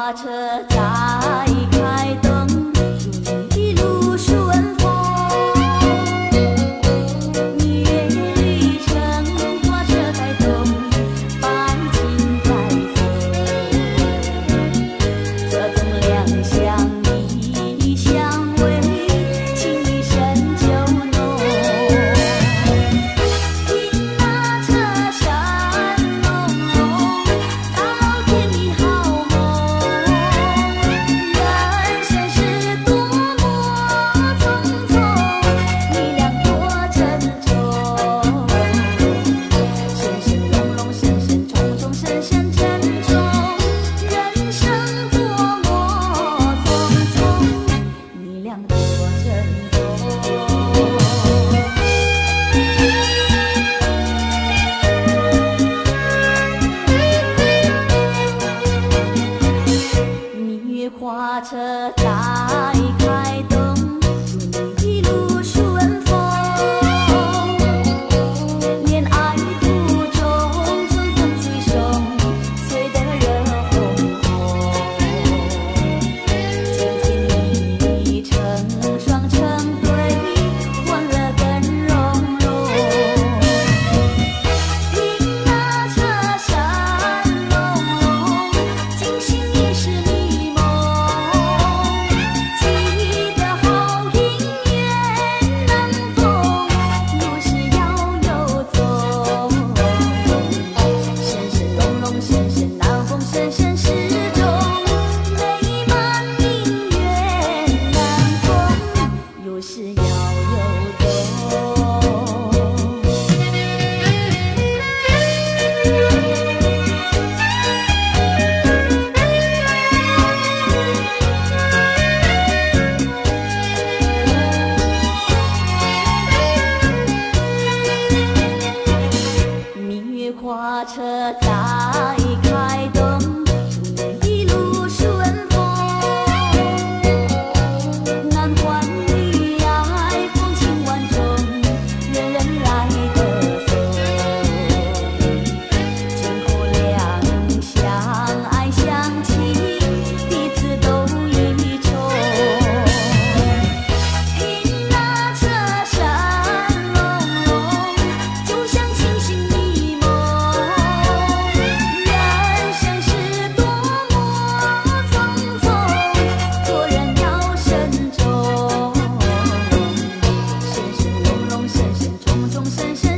花车在开动，祝你一路顺风。蜜月旅程，花车带动，百情在飞。侧重两相依相偎，情意深就浓。听那车声隆隆，到天里好梦。人生是多么匆匆，你俩多珍重。深深隆隆，深深重重，深深沉重。人生多么匆匆，你俩多珍重。蜜月花车在开动，祝你一路顺风。恋爱途中，春风吹送，吹得热烘烘。天天你成双成对，欢乐更融融。听那车声隆隆，惊醒一世迷梦。记得好姻缘难逢，路是遥又走。深深隆隆，深深难逢，深深始终。美满姻缘难逢，又是遥又走。蜜月花车在开动，祝你一路顺风。男欢女爱，风情万种，人人来得送。今后两相爱相亲，彼此都依从。听那车声隆隆，就像清醒迷梦。人生是多么匆匆，做人要慎重。深深隆隆，深深重重，深深